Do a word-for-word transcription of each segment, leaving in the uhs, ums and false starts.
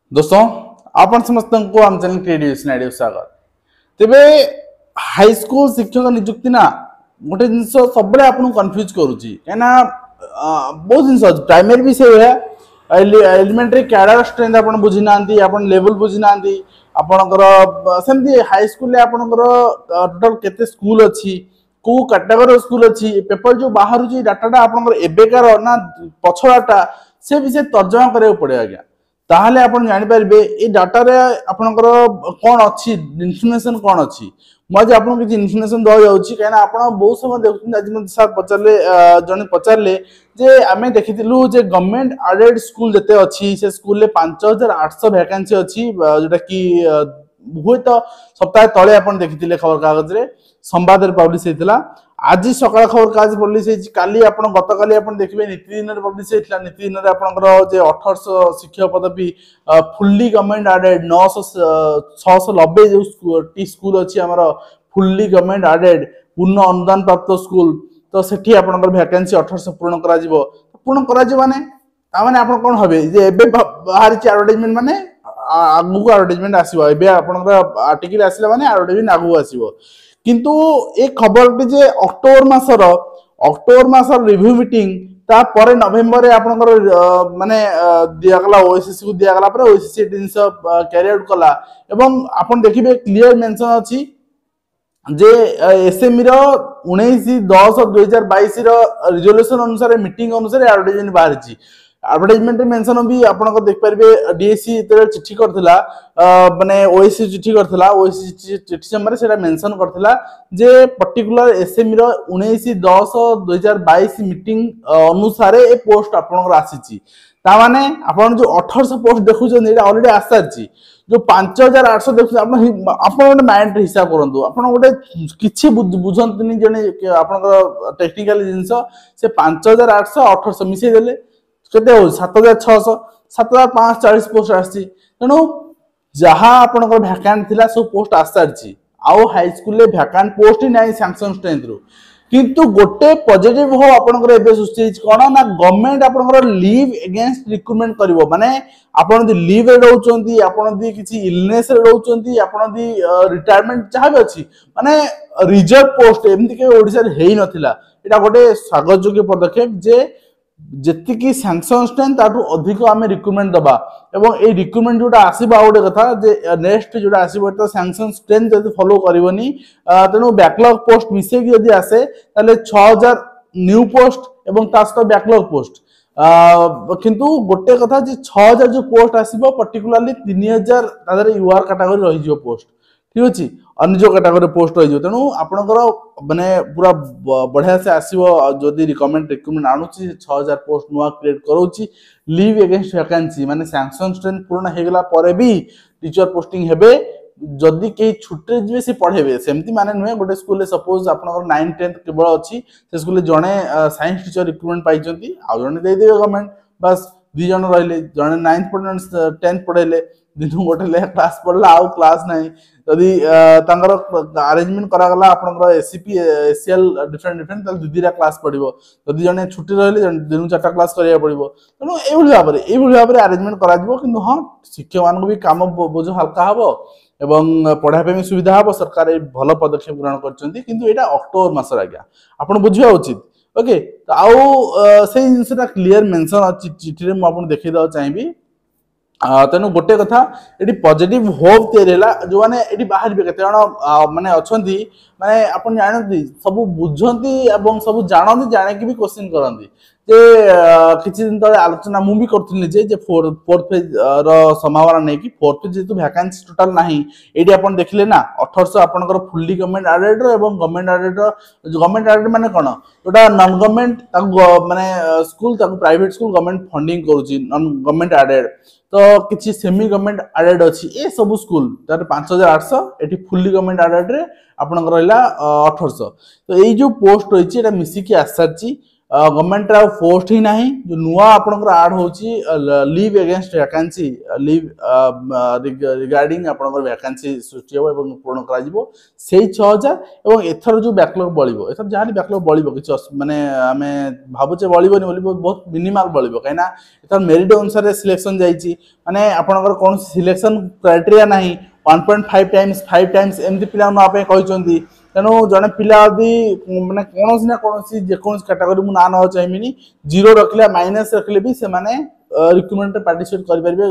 दोस्तों आपण समस्त को आम चैनल क्रिएटिव आइडिया स्वागत। तेबे हाई स्कूल शिक्षक नियुक्ति ना गोटे जिनस सब आपन कन्फ्यूज करूची कहना बहुत जिनस प्राइमरी भी से एलिमेंटरी कैडर स्ट्रेंथ आपन बुझी नांती आपन लेवल बुझी नांती आपनकर सेमती हाई स्कूल ले आपनकर टोटल केते स्कूल अछि को कैटेगरी स्कूल अछि पेपर जो बाहर जी डाटाटा आपनकर एबेकार ना पछडाटा से विषय तर्जमा करे पड़े आज्ञा ताहले आपण जानि परिबे ए डाटा रे आपनकर कोन अछि इन्फॉर्मेशन कोन अछि म जे आपन किछि इन्फॉर्मेशन द जाउछि कहना आपण बहुत समय देखुछन आज म सर पचारले जने पचारले जे आमे देखितिलु जे गवर्नमेंट एडेड स्कूल जते अछि से स्कूल ले पाँच हज़ार आठ सौ वैकेंसी अछि जेटा कि हुए तो सप्ताह तळे आपण देखितिले खबर कागज रे संवाद रे पब्लिश हेतिला आज सकाळ खबर कागज पब्लिश हेछि काली आपण गत काली आपण देखिबे नीति दिन रे पब्लिश हेतिला नीति दिन रे आपनकर जे अठारह सौ शिक्षक पदवी फुल्ली गवर्नमेंट एडेड नौ सौ छह सौ नब्बे जो टी स्कूल अछि हमर फुल्ली गवर्नमेंट एडेड पूर्ण अनुदान प्राप्त स्कूल तो सेठी आपनकर वैकेंसी अठारह सौ पूर्ण करा जिवो पूर्ण करा जिवो माने ता माने आपण कोन हबे जे एबे बाहर छि एडवर्टाइजमेंट माने आगु एडवर्टाइजमेंट आसीबो एबे आपनकर आर्टिकल आसीला माने एडवर्टाइजमेंट आगु आसीबो किंतु एक खबर टी जे अक्टोबर मासर अक्टोबर मासर रिव्यू मीटिंग ता परे नवेम्बर रे आपनकर माने दिया गला ओएसएससी को दिया गला परे ओएसएससी दिन सब कैरी आउट कला एवं आपण देखिबे क्लियर मेंशन अछि जे एसएमई रो उन्नीस दस दो हज़ार बाईस रो रिजोल्यूशन अनुसार मीटिंग अनुसार एडवर्टाइजमेंट बाहर छि एडवर्टाइजमेंट मेंशन भी आपन देख पारिबे डीएससी ते चिट्ठी करथिला माने ओएससी चिट्ठी करथिला ओएससी चिट्ठी समरे सेटा मेंशन करथिला जे पर्टिकुलर एसएमई रो उन्नीस दस दो हज़ार बाईस मीटिंग अनुसार ए पोस्ट आपन आसी छि ता माने आपन जो अठारह सौ पोस्ट देखुछन एटा ऑलरेडी आसारछि जो पाँच हज़ार आठ सौ देखु आपन आपन माइंड हिसाब करंतु आपन गोटे किछि बुझंतनी जने आपन टेक्निकल जिंस से पाँच हज़ार आठ सौ अठारह सौ मिसे देले केते हो सात हज़ार छह सौ सात हज़ार पाँच सौ चालीस पोस्ट आसी तेणु जहाँ आपनकर वैकेंट थिला सब पोस्ट आसारछि आउ हाई स्कूल ले वैकेंट पोस्ट ही नाही सैंक्शन स्ट्रेंथ रो किंतु गोटे पॉजिटिव हो आपनकर एबे सृष्टि कोन ना गवर्नमेंट आपनकर लीव अगेंस्ट रिक्रूटमेंट करिवो माने आपण दि लीव रे रहउचंती आपण दि किछि इलनेस रे रहउचंती आपण दि रिटायरमेंट चाहे अछि माने रिजर्व पोस्ट एमति के ओडिसा रे हेई नथिला एटा गोटे स्वागत योग्य पदक्षेप जे जेतिकी सैंक्शन स्ट्रेंथ ताटू अधिक आमे रिक्रूटमेंट दबा एवं ए रिक्रूटमेंट जोटा आसीबा ओडे कथा जे नेक्स्ट जोटा आसीबो त सैंक्शन स्ट्रेंथ जदि फॉलो करिवनी तेनु बैकलॉग पोस्ट मिसे की जदि आसे ताले छह हज़ार न्यू पोस्ट एवं तास्त बैकलॉग पोस्ट किंतु गोटे कथा जे छह हज़ार जो पोस्ट आसीबो पर्टिकुलरली तीन हज़ार तादरे यूआर कैटेगरी रहि जिवो पोस्ट ठीक अछि अन्य जो कैटेगरी पोस्ट रहि जिवो तेनु आपनकर माने पूरा बढ़िया से आसीबो जदि रिकमेंड रिक्रूटमेंट आनुची छह हज़ार पोस्ट नुआ क्रिएट करूची लीव अगेंस्ट वैकेंसी माने सैंक्शन स्ट्रेंथ पूर्ण हेगला परे भी टीचर पोस्टिंग हेबे जदि के छुट्टे जिवे से पढेबे सेमति माने नुए गोटे स्कूल ले सपोज आपनकर नौ दस केवल अछि से स्कूल ले जणे साइंस टीचर रिक्रूटमेंट पाइचंती आ जणे दे देबे गवर्नमेंट बस दि जण रहले जणे नौ पढन दस पढेले दिनु गोटे ले क्लास पढला आ क्लास नाही जदि तांगर अरेंजमेंट करा गला आपनकर एससीपी एसीएल डिफरेंट डिफरेंट त दुदिरा क्लास पढिबो जदि जणे छुट्टी रहले दिनु चारटा क्लास करिया पडिबो तनो ए भली भाबरे ए भली भाबरे अरेंजमेंट करा जिवो किंतु हां शिक्षक मान को भी काम बोझ हल्का हबो एवं पढ़ा पे सुविधा हबो सरकार ए भलो पदक्षेप ग्रहण करचंती किंतु एटा अक्टोबर मासर आज्ञा आपण बुझिया उचित ओके तो आउ से जिनसटा क्लियर मेंशन अछि चिठी रे म आपण देखि द चाहिबी तेनु गोटे कथा एटी पॉजिटिव होप तेरेला जो माने एटी बाहर बे केते जण माने अछंती माने आपण जानନ୍ତି सब बुझंती एवं सब जानନ୍ତି जाने कि भी क्वेश्चन करନ୍ତି जे किछि दिन तळे आलोचना मु भी करथिनि जे जे फोर्थ फेज रो संभावना नै कि फोर्थ फेज जेतु वैकेंसी टोटल नाही एडी आपण देखले ना अठारह सौ आपनकर फुल्ली गवर्नमेंट एडेड रो एवं गवर्नमेंट एडेड रो गवर्नमेंट एडेड माने कोन जोटा नॉन गवर्नमेंट ताको माने स्कूल ताको प्राइवेट स्कूल गवर्नमेंट फंडिंग करूची नॉन गवर्नमेंट एडेड तो किछि सेमी गवर्नमेंट एडेड अछि ए सब स्कूल तार पाँच हज़ार आठ सौ एटी फुल्ली गवर्नमेंट एडेड रे आपनकर रहला अठारह सौ तो एई जो पोस्ट रहिछि एटा मिसी की आसारछि गवर्नमेंट रा पोस्ट ही नहीं जो नुआ आपनकर ऐड होची leave against vacancy leave regarding आपनकर वैकेंसी सृष्टि हो एवं पूर्ण करा जिवो सेई छह हज़ार एवं एथर जो बैकलॉग बळिबो एथर जानि बैकलॉग बळिबो किछ माने आमे भाबुचे बळिबोनी बोली बहुत मिनिमल बळिबो काइना एथर मेरिट अनुसार सिलेक्शन जाईची माने आपनकर कोन सिलेक्शन क्राइटेरिया नाही one point five times five times एमती पिला न आपे कहिचंती तेणु जड़े पिला यदि मैंने कौन ना कौन जेकोसी कैटेगरी मु ना ना चाहिए जीरो रखले माइनस रखले भी से माने रिक्रूटमेंट पार्टिसिपेट कर परिबे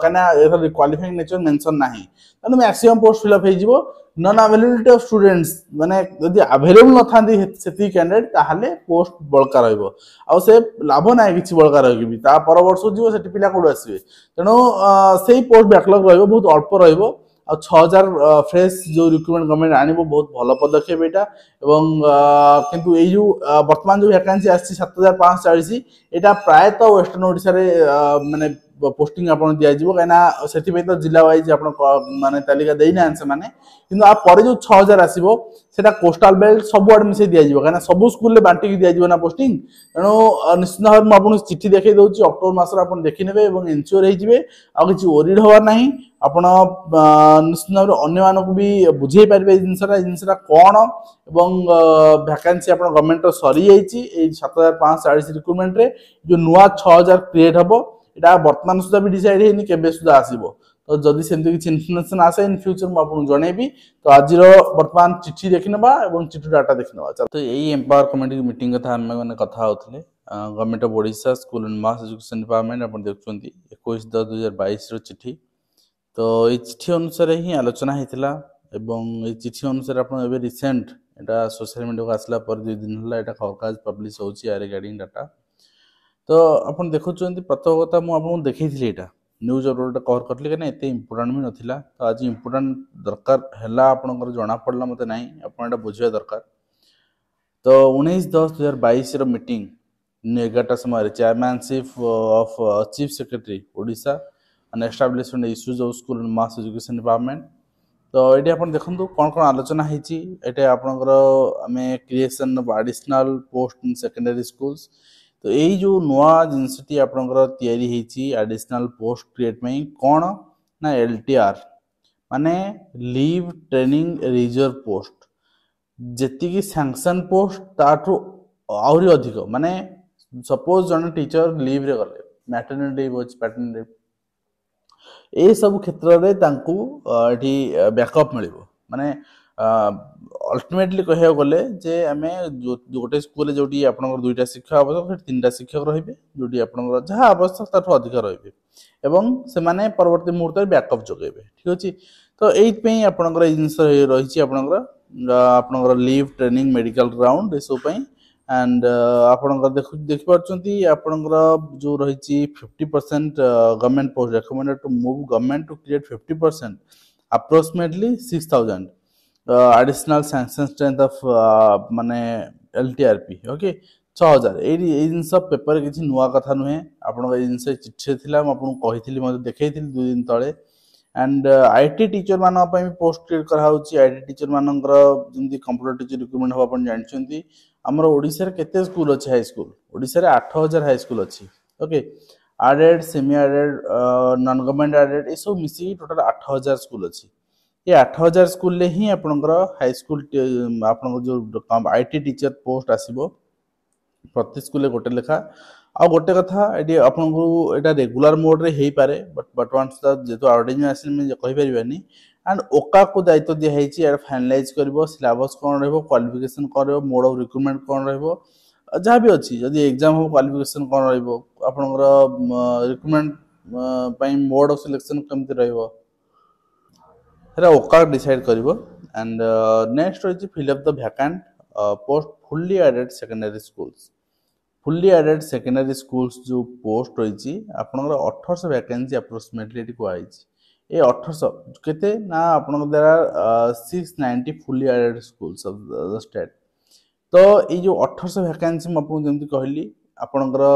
कना क्वालिफाइंग नेचर मेंशन नाही तेणु मैक्सिमम पोस्ट फिल अप हो नॉन अवेलेबिलिटी ऑफ स्टूडेंट्स माने यदि अवेलेबल न थांदी सेती कैंडिडेट ताहाले पोस्ट बळका रहइबो आ से लाभ नाही किछि बळका रहिबि ता पर वर्ष जीवो सेति पिला कोड आसीबे तेणु सेही पोस्ट बैकलॉग रहइबो बहुत अल्प रहइबो आ छह हज़ार फ्रेश जो रिक्रूटमेंट गवर्नमेंट आनिबो बहुत भलो पदक्षेप एटा एवं किंतु ए जो वर्तमान जो वैकेंसी आछि सात हज़ार पाँच सौ चालीस एटा प्रायतः वेस्टर्न ओडिसा रे माने पोस्टिंग आपन दिया जिवो काना सेति पे तो जिला वाइज आपन माने तालिका देई ना से माने किंतु आ परे जो छह हज़ार आसीबो सेटा कोस्टल बेल्ट सब आड मिसे दिया जिवो काना सब स्कूल ले बांटी के दिया जिवो ना पोस्टिंग तेनो निश्चित भाव म आपन चिट्ठी देखै दउची अक्टोबर मास रे आपन देखि नेबे एवं एन्श्योर हे जिवे आ किछि ओरिड होवा नाही आपण निश्चित भाव अन्य मानक भी बुझे पारे जिनसरा जिनसरा कौन एवं वैकेंसी आपण गवर्नमेंट सरी जाइए ये सात हज़ार पाँच सौ चालीस रिक्रूटमेंट रे जो नुआ छह हज़ार क्रिएट हम यहाँ वर्तमान सुधा भी डिसाइड होनी केबे सुधा आसीबो तो जदि सेमती किछि इन्फॉर्मेशन आसे इन फ्यूचर म आपन जणेबी तो आजिर वर्तमान चिट्ठी देखिनबा एवं चिट्ठी डाटा देखिनबा तो यही एम्पावर कमिटी मीटिंग कथा हम माने कथा होतले government of Odisha school and mass education department आपन देखुछंती इक्कीस दस दो हज़ार बाईस रो चिट्ठी तो ये चिट्ठी अनुसार ही आलोचना होता एवं ये चिट्ठी अनुसार आप रिसेंट एटा सोशल मीडिया को आसला पर दुई दिन है एटा खबर कागज पब्लिश होची रिगार्डिंग डाटा तो आपन देखुछंती प्रथम कथा मु आपन देखैथिली एटा न्यूज अपलोड कवर करली कने एते इंपोर्टेंट भी नथिला तो आज इंपोर्टेंट दरकार हैला आपनकर जणा पड़ला मते नाही आपन एटा बुझिया दरकार तो उन्नीस दस दो हज़ार बाईस रो मीटिंग एगारटा समय chairmanship of chief secretary Odisha and establishment issues of school and mass education department तो ये आप देखो कौन कौन आलोचना होती ये आपंकर आम creation of additional post in secondary schools तो यही जो नुआ जिनसटी आपंकर एडिशनल पोस्ट क्रिएट में कौन ना एलटीआर माने लीव ट्रेनिंग रिजर्व पोस्ट जी सैंक्शन पोस्ट ताठू आहरी अधिक माने सपोज जन टीचर लीव रे गले मैटरनिटी लीव अछि पैटर्निटी लीव ए सब क्षेत्र रे तांकू एठी बैकअप मिलिबो माने अल्टीमेटली कहया गले जे आमे जो गोटे स्कूल जोटी आपनकर दुईटा शिक्षक आवश्यक फिर तीनटा शिक्षक रहिबे जोटी आपनकर जहा आवश्यक ताठू अधिक रहिबे एवं से माने परवर्ती मुहूर्त रे बैकअप जोगेबे ठीक अछि तो एई पे आपनकर ए जिंस रहिछि आपनकर आपनकर लीव ट्रेनिंग मेडिकल ग्राउंड ए सब पे एंड आपनकर देख देख पारछंती आपनकर जो रहिछि fifty percent government post recommended to move government to create fifty percent approximately six thousand additional sanction strength of माने एलटीआरपी ओके छह हज़ार ए जिनस पेपर किसी नुआ कथा नुहे आपन जिनस चिट्ठी थिला म आपन कहिथिली म देखैथिली दो दिन तळे एंड आईटी टीचर मान पोस्ट क्रिएट करा होची आईटी टीचर मानकर जंती कंप्यूटर टीचर रिक्रूटमेंट हो आपन जानछंती हमर ओडिसा रे केते स्कूल अछि हाई स्कूल ओडिसा रे आठ हज़ार हाई स्कूल अछि okay aided semi aided non government aided ए सब मिसी टोटल आठ हज़ार स्कूल अछि ये आठ हज़ार स्कूल ले ही आपनकर हाई स्कूल आपन जो आईटी टीचर पोस्ट आसीबो प्रति स्कूल गोटे लेखा आ गोटे कथा एडी आपन को एटा रेगुलर मोड रे हेई पारे बट बट वंस द जेतो ऑर्डिनरी आसी में कहि परिबानी एंड ओका को दायित्व दिया हेची एड फाइनलाइज करबो सिलेबस कोन रहबो क्वालिफिकेशन कोन रहबो मोड ऑफ रिक्रूटमेंट कोन रहबो जहाँ भी अच्छी जदि एग्जाम हो क्वालिफिकेशन कौन रहिबो आपनकर रिक्रूटमेंट पई मोड ऑफ सिलेक्शन केमति रहिबो हेरा ओका डिसाइड करिवो एंड नेक्स्ट होची fill up the vacant post fully aided secondary schools fully aided secondary schools जो पोस्ट होची आपनकर अठारह सौ वैकेंसी अप्रोक्सीमेटली एटी को आइची ए अठारह सौ केते ना आपनकर देयर छह सौ नब्बे fully aided schools of the state तो ये जो अठारह सौ वैकेंसी म आपन जेमति कहली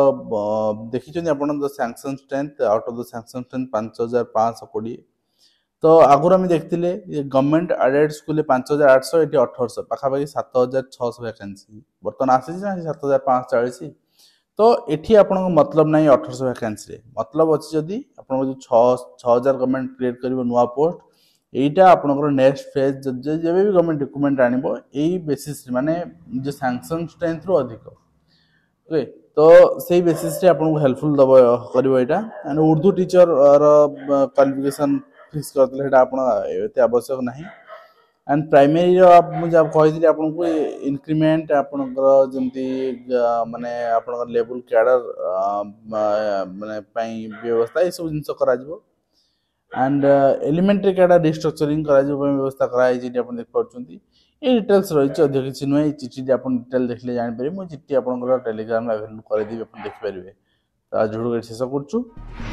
आपनकर देखि छथि आपन the sanction strength out of the sanction strength पाँच हज़ार पाँच सौ बीस तो आगुरी आम देखते गवर्नमेंट एडेड स्कूल पांच हजार आठश ये अठरश पाखापाखि सात हजार छःश वैकेंसी बर्तमान आसी सात हजार पाँच चालीस तो ये आप मतलब ना अठरश वैकेंसी मतलब अच्छी जदि आप छः हजार गवर्नमेंट क्रिएट कर नुआ पोस्ट यहीटा आपंकर नेक्स्ट फेज जब भी गवर्नमेंट रिक्रुटमेंट आनिबो यही बेसिस माने जो सैंक्शन स्ट्रेंथ रु अधिक ओके तो सही बेसिस रे आपको हेल्पफुल दब करिवो एटा एंड उर्दू टीचर रो क्वालिफिकेशन फिक्स करतले हेटा आपण एते आवश्यक नाही एंड प्राइमरी रो आप मुझे आप कहि आपको इंक्रीमेंट आपनकर जंती माने आपनकर लेवल कैडर माने पई व्यवस्था ए सब जिंस करा जिवो एंड एलिमेंटरी कैडा रिस्ट्रक्चरिंग करा जो व्यवस्था कराई जे आपण देख पाउछंती ए डिटेल्स रही अधिक किसी नुहे चिठी आप डिटेल देखले जान पारे मु चिठी आपन टेलीग्राम अवेलेबल कर देबी आपण देख पारिबे तो आज वीडियो शेष करछु।